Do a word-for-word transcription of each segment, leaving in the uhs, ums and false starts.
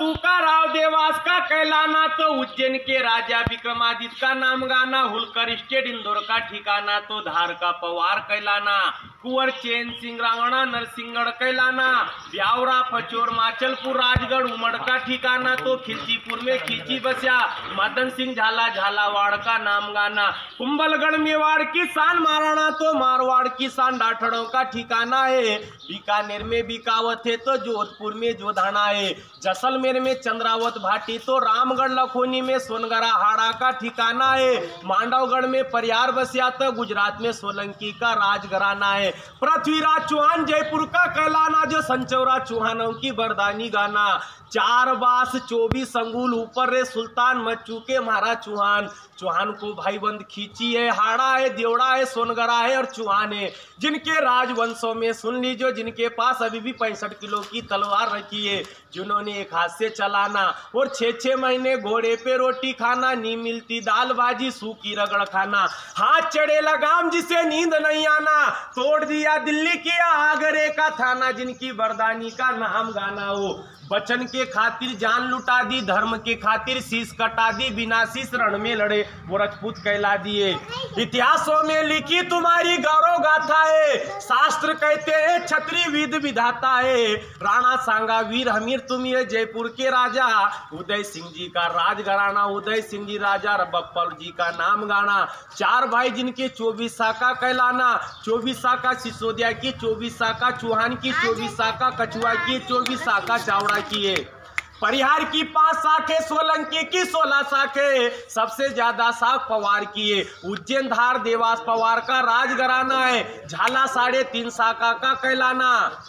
तुकाराव देवास का कहलाना तो उज्जैन के राजा विक्रमादित्य का नाम गाना, हुलकर स्टेट इंदौर का ठिकाना तो धार का पवार कहलाना, कुंवर चैन सिंह रांगणा नरसिंहगढ़ कहलाना, ब्यावरा फचोर माचलपुर राजगढ़ उमड़ का ठिकाना तो खिलचीपुर में खींची बस्या, मदन सिंह झाला झालावाड़ का नाम गाना, कुंभलगढ़ मेवाड़ की शान महाराणा तो मारवाड़ की शान डाठड़ों का ठिकाना है, बीकानेर में बिकावत है तो जोधपुर में जोधाना है, जैसलमेर में चंद्रावत भाटी तो रामगढ़ लखोनी में सोनगरा हाड़ा का ठिकाना है, मांडवगढ़ में परियार बसिया तो गुजरात में सोलंकी का राजघराना है, पृथ्वीराज चौहान जयपुर का कहलाना जो संचौरा चौहानों की बरदानी गाना, चार बास चौबीस अंगुल ऊपर रे सुल्तान मच चुके महाराज चौहान, चौहान को भाईबंद खींची है, हाड़ा है, देवड़ा है, सोनगरा है और चौहान है, जिनके राजवंशों में सुन लीजिए जिनके पास अभी भी पैंसठ किलो की तलवार रखी है, जिन्होंने एक हाथ से चलाना और छः छः महीने घोड़े पे रोटी खाना, नी मिलती दाल भाजी सूखी रगड़ खाना, हाथ चढ़े लगाम जिसे नींद नहीं आना, तोड़ दिया दिल्ली की आगरे का थाना, जिनकी बरदानी का नाम गाना हो, बचन के खातिर जान लुटा दी, धर्म के खातिर शीश कटा दी, बिना शीश रण में लड़े वो राजपूत कहला दिए, इतिहासों में लिखी तुम्हारी गौरव गाथा है, शास्त्र कहते हैं क्षत्रिय विध विधाता है, राणा सांगा वीर हमीर तुम ये जयपुर के राजा, उदय सिंह जी का राजघराना, उदय सिंह जी राजा बप्पल जी का नाम गाना, चार भाई जिनके चौबीस शाखा कहलाना, चौबीस शाखा सिसोदिया की, चौबीस शाखा चौहान की, चौबीस शाखा कछुआ की, चौबीस शाखा चावड़ा की है, परिहार की पांच शाखे, सोलंकी की सोलह शाखे, सबसे ज्यादा शाख पवार की है, उज्जैन धार देवास पवार का राजघराना है, झाला साढ़े तीन शाखा का कहलाना,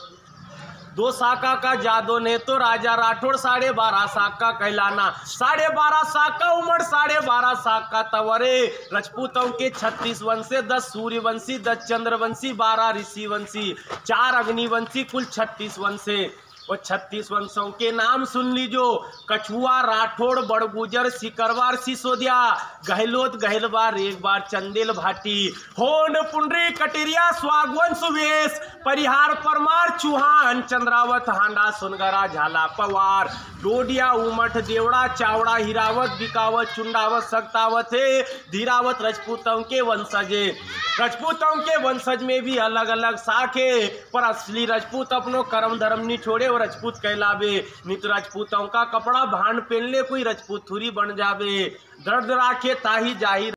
दो शाखा का जादो ने तो राजा राठौड़ साढ़े बारह शाख का कहलाना, साढ़े बारह शाख का उमड़ साढ़े बारह शाख का तवरे, राजपूतों के छत्तीस वंशी, दस सूर्यवंशी, दस चंद्रवंशी, बारह ऋषिवंशी, चार अग्निवंशी, कुल छत्तीस वंशे, और छत्तीस वंशों के नाम सुन लीजो, कछुआ राठौड़ बड़गुजर सिकरवार सिसोदिया, गहलोत गहलवार एक बार चंदेल भाटी, होंड पुंडरी कटिरिया स्वागवन सुवेश, परिहार परमार चौहान, चंद्रावत हांडा सोनगरा झाला पवार, डोडिया उमठ देवड़ा चावड़ा हिरावत बिकावत चुंडावत सक्तावत है, धीरावत राजपूतों के वंशज है, राजपूतों के वंशज में भी अलग अलग शाख है, पर असली राजपूत अपनो कर्म धर्म नहीं छोड़े और राजपूत कहलावे, नित राजपूतों का कपड़ा भांड पहन ले कोई राजपूत थुरी बन जावे, दर्द राखे ताही जाहिर